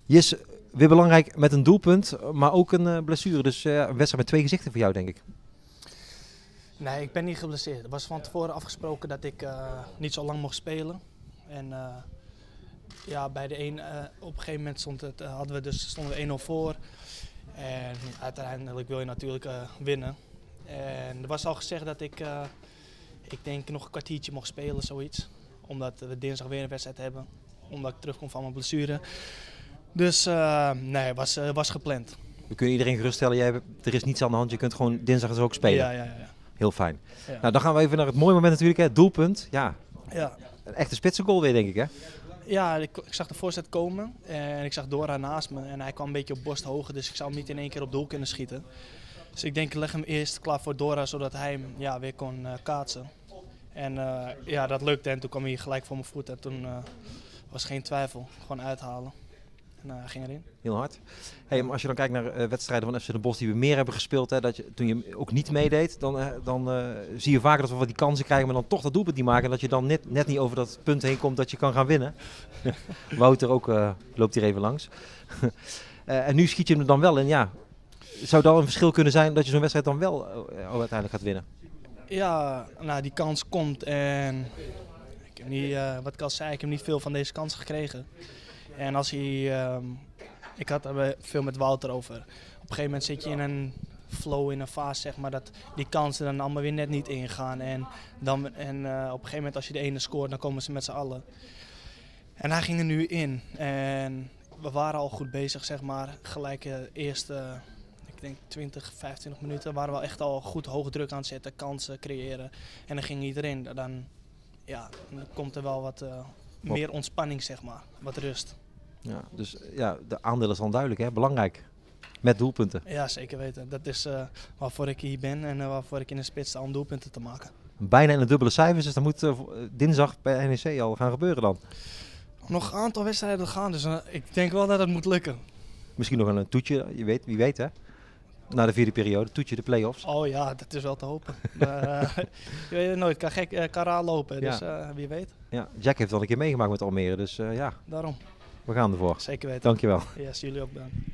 Jis, weer belangrijk met een doelpunt, maar ook een blessure. Dus een wedstrijd met twee gezichten voor jou, denk ik. Nee, ik ben niet geblesseerd. Het was van tevoren afgesproken dat ik niet zo lang mocht spelen. En ja, bij de op een gegeven moment stonden we 1-0 voor. En uiteindelijk wil je natuurlijk winnen. En er was al gezegd dat ik denk nog een kwartiertje mocht spelen, zoiets. Omdat we dinsdag weer een wedstrijd hebben. Omdat ik terugkom van mijn blessure. Dus nee, het was gepland. We kunnen iedereen geruststellen, er is niets aan de hand. Je kunt gewoon dinsdag dus ook spelen. Ja. Heel fijn. Ja. Nou, dan gaan we even naar het mooie moment natuurlijk, hè. Het doelpunt. Ja, Ja. een echte spitsengoal weer, denk ik, hè? Ja, ik zag de voorzet komen en ik zag Dora naast me en hij kwam een beetje op borsthoogte, dus ik zou hem niet in één keer op doel kunnen schieten. Dus ik denk, ik leg hem eerst klaar voor Dora, zodat hij hem weer kon kaatsen. En ja, dat lukte en toen kwam hij gelijk voor mijn voet en toen was geen twijfel, gewoon uithalen. En hij ging erin. Heel hard. Hey, maar als je dan kijkt naar wedstrijden van FC Den Bosch die we meer hebben gespeeld, hè, toen je ook niet meedeed, dan zie je vaker dat we wat die kansen krijgen, maar dan toch dat doelpunt niet maken. En dat je dan net niet over dat punt heen komt dat je kan gaan winnen. Wouter ook loopt hier even langs. En nu schiet je hem dan wel in. Ja, zou dat een verschil kunnen zijn dat je zo'n wedstrijd dan wel uiteindelijk gaat winnen? Ja, nou die kans komt en ik heb niet, wat ik al zei, ik heb niet veel van deze kansen gekregen. En als hij, ik had er veel met Wouter over. Op een gegeven moment zit je in een flow, in een fase, zeg maar, dat die kansen dan allemaal weer net niet ingaan. En op een gegeven moment als je de ene scoort, dan komen ze met z'n allen. En hij ging er nu in. En we waren al goed bezig, zeg maar. Gelijk de eerste, ik denk 20, 25 minuten, waren we echt al goed hoge druk aan het zetten, kansen creëren. En dan ging hij erin. Dan komt er wel wat meer ontspanning, zeg maar, wat rust. Ja, dus ja, de aandeel is dan duidelijk, hè? Belangrijk. Met doelpunten. Ja, zeker weten. Dat is waarvoor ik hier ben en waarvoor ik in de spits sta om doelpunten te maken. Bijna in de dubbele cijfers, dus dat moet dinsdag bij NEC al gaan gebeuren dan. Nog een aantal wedstrijden gaan, dus ik denk wel dat het moet lukken. Misschien nog een toetje, wie weet hè? Na de vierde periode, toetje de play-offs. Oh ja, dat is wel te hopen. Je weet het nooit, kan raar lopen, dus wie weet. Ja, Jack heeft al een keer meegemaakt met Almere, dus ja. Daarom. We gaan ervoor. Zeker weten. Dankjewel. Ja, jullie ook bedankt.